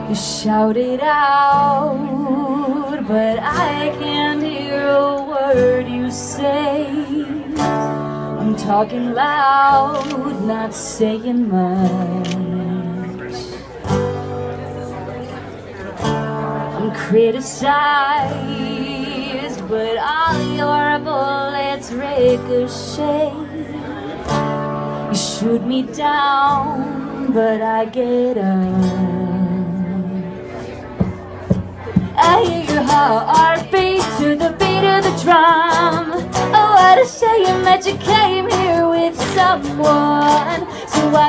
You shout it out, but I can't hear a word you say. I'm talking loud, not saying much. I'm criticized, but all your bullets ricochet. You shoot me down, but I get up. I hear your heartbeat to the beat of the drum. Oh, what a shame that you came here with someone. So